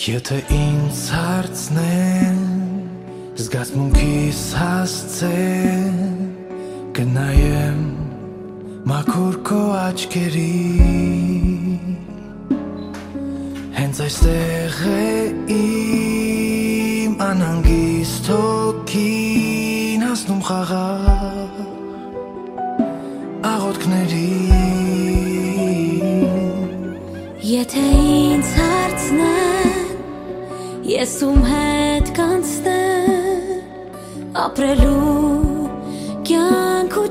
Եթե ինձ հարցնեն, զգացմունքիս հասցեն, կնայեմ մաքուր քո աչքերին, հենց այստեղ է իմ անհանգիստ հոգին հասնում խաղաղ աղոթքներին։ Եթե ինձ հարցնեն, ես ում հետ կանցնեմ ապրելու կյանք ու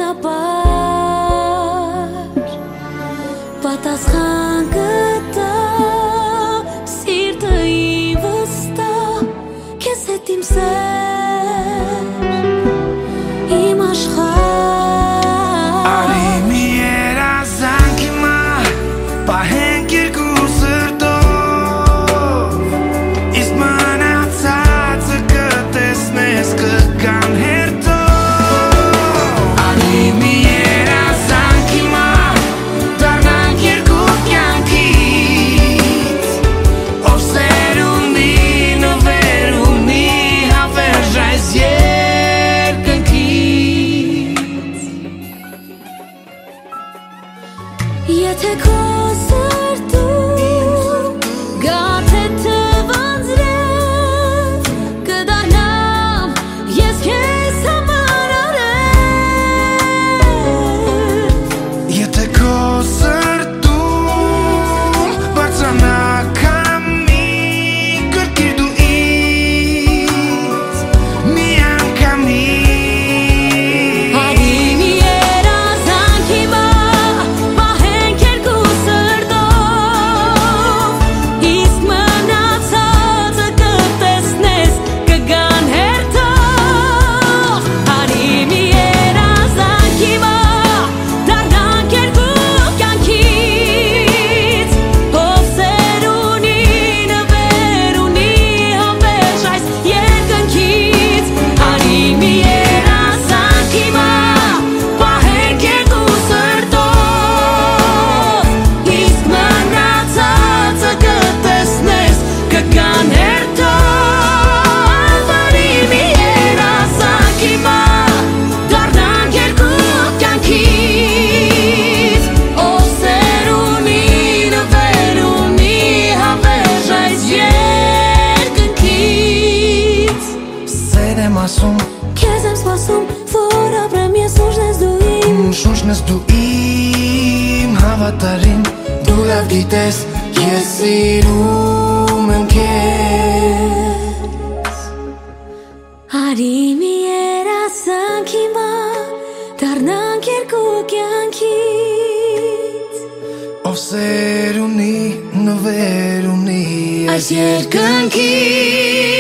ճանապարհ, պատասխան կտա սիրտը իմ վստահ, քեզ հետ իմ սեր, իմ աշխարհ։ Արի մի երազանք հիմա, պահենք երկու սրտով, իսկ մնացածը կտեսնես կգան հերթով։ Արի մի երազանք հիմա, դառնանք երկու կյանքից, ով սեր ունի, նվեր ունի, հավերժ այս երկնքից։ Եթե քո սրտում գաթեթը ոնձրեց, կդառնամ ես քեզ համար արել։ Եթե քո սրտում բարձրանա քամի, կրկիր դու ինձ մի անգամից։ Արի մի երազանք հիմա, պահենք երկու սրտով, իսկ մնացածը կտեսնես կգան հերթով։ Արի մի երազանք հիմա, դառնանք երկու կյանքից, ով սեր ունի, նվեր ունի, հավերժ այս երկնքից։ Արի մի երազանք հիմա, պահենք երկու սրտով, իսկ մնացածը կտեսնես կգան հերթով։ Արի մի երազանք հիմա, դառնանք երկու կյանքից, ով սեր ունի, նվեր ունի, հավերժ այս երկնքից։ Սեր եմ ասում, Քեզ եմ սպասում, որ ապրեմ ես, շունչն ես դու իմ, շունչն ես դու իմ հավատարիմ, դու լավ գիտես, ես սիրում եմ քեզ։ Արի մի երազանք հիմա, դառնանք երկու կյանքից, Ով սեր ունի, նվեր ունի այս այս երկնքից։